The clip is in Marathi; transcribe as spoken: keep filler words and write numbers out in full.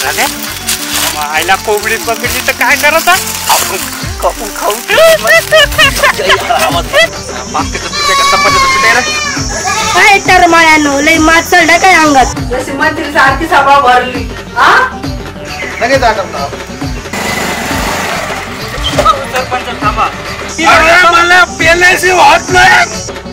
आईला कोंबडी पकडली तर काय करत आपण कापून खाऊ काय तर मायानो लय मात चढला काय अंगात जशी मंत्री सारखी सभा भरली हा लगेच आटपता सरपंच थांबा मला पेल्याशी होत नाही